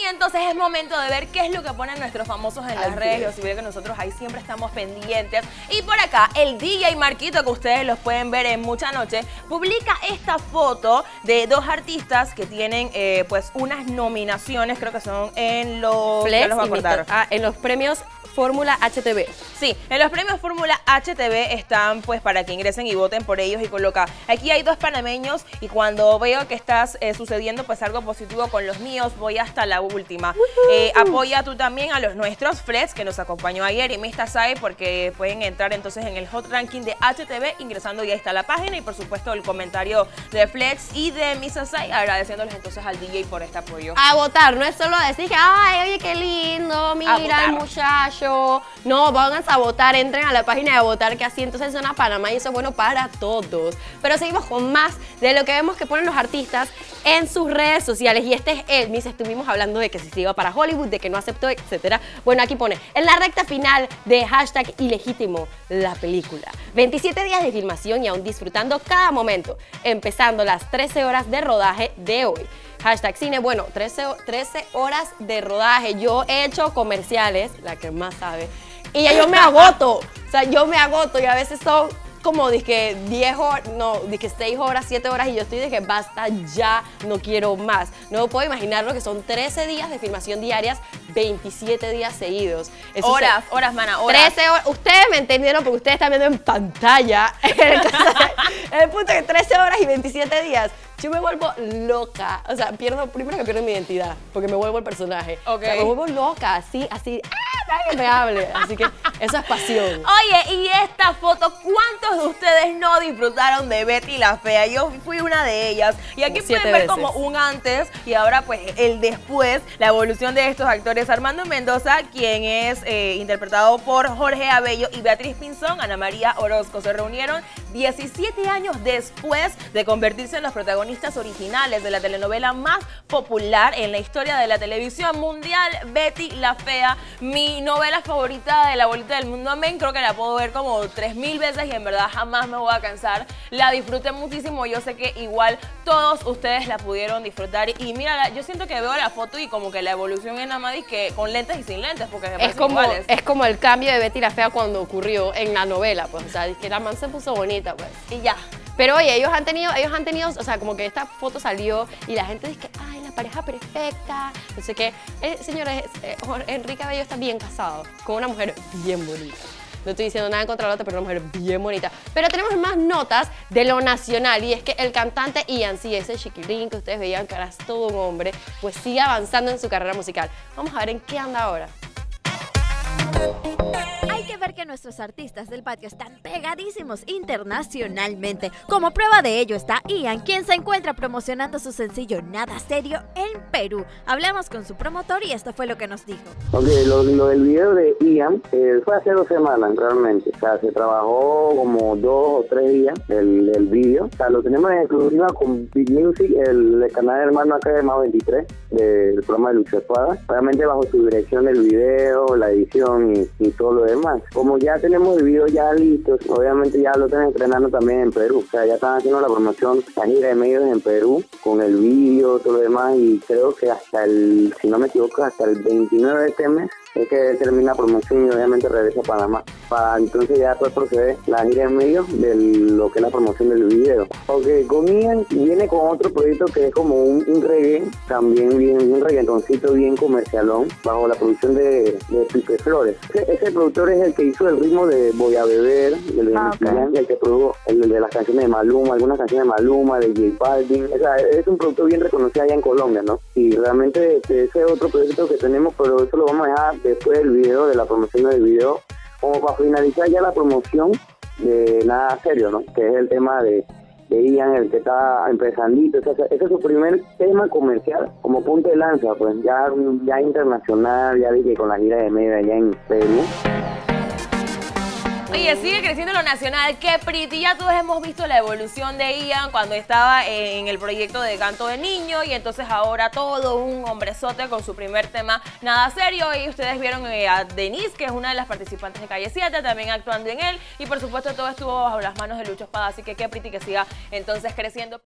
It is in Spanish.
entonces es momento de ver qué es lo que ponen nuestros famosos en las redes. Si ven que nosotros ahí siempre estamos pendientes. Y por acá, el DJ Marquito, que ustedes los pueden ver en Mucha Noche, publica esta foto de dos artistas que tienen pues unas nominaciones, creo que son en los... Flex en los premios Fórmula HTV. Sí, en los premios Fórmula HTV están pues para que ingresen y voten por ellos y coloca, aquí hay dos panameños y cuando veo que estás sucediendo pues algo positivo con los míos, voy hasta la última. Apoya tú también a los nuestros, Flex, que nos acompañó ayer, y Mista Sai, porque pueden entrar entonces en el Hot Ranking de HTV ingresando, ya está la página, y por supuesto el comentario de Flex y de Mista Sai, agradeciéndoles entonces al DJ por este apoyo. A votar, no es solo decir que, ay, oye, qué lindo, mira el muchacho. No, pónganse a votar, entren a la página de votar, que así entonces suena Panamá y eso es bueno para todos. Pero seguimos con más de lo que vemos que ponen los artistas en sus redes sociales. Y este es él, mis estuvimos hablando de que si se iba para Hollywood, de que no aceptó, etcétera. Bueno, aquí pone, en la recta final de hashtag ilegítimo la película. 27 días de filmación y aún disfrutando cada momento, empezando las 13 horas de rodaje de hoy. Hashtag cine, bueno, 13 horas de rodaje. Yo he hecho comerciales, la que más sabe, y ya yo me agoto. O sea, yo me agoto y a veces son como dizque 10 horas, no, dizque 6 horas, 7 horas y yo estoy de que basta ya, no quiero más. No puedo imaginar lo que son 13 días de filmación diarias, 27 días seguidos. Eso horas, mana, horas. 13 horas. Ustedes me entendieron porque ustedes están viendo en pantalla. El punto es que 13 horas y 27 días. Yo me vuelvo loca. O sea, primero que pierdo mi identidad, porque me vuelvo el personaje. O sea, me vuelvo loca, así, nadie que me hable. Así que eso es pasión. Oye, y esta foto, ¿cuántos de ustedes no disfrutaron de Betty la Fea? Yo fui una de ellas. Y aquí pueden ver como un antes y ahora pues el después, la evolución de estos actores. Armando Mendoza, quien es interpretado por Jorge Abello, y Beatriz Pinzón, Ana María Orozco, se reunieron 17 años después de convertirse en los protagonistas originales de la telenovela más popular en la historia de la televisión mundial, Betty la Fea, mi novela favorita de la bolita del mundo. Amén, creo que la puedo ver como 3000 veces y en verdad jamás me voy a cansar. La disfruté muchísimo, yo sé que igual todos ustedes la pudieron disfrutar. Y mira, yo siento que veo la foto y como que la evolución en Amadis, que con lentes y sin lentes, porque me parecen iguales. Es como el cambio de Betty la Fea cuando ocurrió en la novela, pues, o sea, que la man se puso bonita, pues, y ya. Pero oye, ellos han tenido, o sea, como que esta foto salió y la gente dice que, ay, la pareja perfecta, no sé qué. Señores, Enrique Abello está bien casado con una mujer bien bonita. No estoy diciendo nada en contra de la otra, pero una mujer bien bonita. Pero tenemos más notas de lo nacional, y es que el cantante Ian, sí, ese chiquilín que ustedes veían que era todo un hombre, pues sigue avanzando en su carrera musical. Vamos a ver en qué anda ahora. Hay que ver que nuestros artistas del patio están pegadísimos internacionalmente. Como prueba de ello está Ian, quien se encuentra promocionando su sencillo Nada Serio en Perú. Hablamos con su promotor y esto fue lo que nos dijo. Lo del video de Ian fue hace 2 semanas realmente. O sea, se trabajó como 2 o 3 días el video. O sea, lo tenemos en exclusiva con Big Music, el canal hermano acá de Más 23, del programa de Lucho Espada. Obviamente bajo su dirección del video, la edición y todo lo demás. Como ya tenemos el video ya listo, obviamente ya lo están entrenando también en Perú. O sea, ya están haciendo la promoción, la gira de medios en Perú, con el video, todo lo demás, y creo que hasta si no me equivoco, hasta el 29 de este mes es que termina la promoción y obviamente regresa a Panamá. Para entonces ya después proceder la gira en medios de lo que es la promoción del video. Porque con Ian viene con otro proyecto que es como un reggae, también bien, un reggaetoncito bien comercialón, bajo la producción de Pipe Flores. Ese productor es el que hizo el ritmo de Voy a Beber, el que produjo el de las canciones de Maluma, algunas canciones de Maluma, de J Balvin. O sea, es un productor bien reconocido allá en Colombia, ¿no? Y realmente ese es otro proyecto que tenemos, pero eso lo vamos a dejar después del video, de la promoción del video, como para finalizar ya la promoción de Nada Serio, ¿no? Que es el tema de Ian, el que está empezandito. Ese es su primer tema comercial como punto de lanza, pues ya internacional, ya dije, con la gira de media allá en Perú. Oye, sigue creciendo lo nacional, qué pretty. Ya todos hemos visto la evolución de Ian cuando estaba en el proyecto de Canto de Niño, y entonces ahora todo un hombrezote con su primer tema Nada Serio. Y ustedes vieron a Denise, que es una de las participantes de Calle 7, también actuando en él, y por supuesto todo estuvo bajo las manos de Lucho Espada, así que qué pretty que siga entonces creciendo.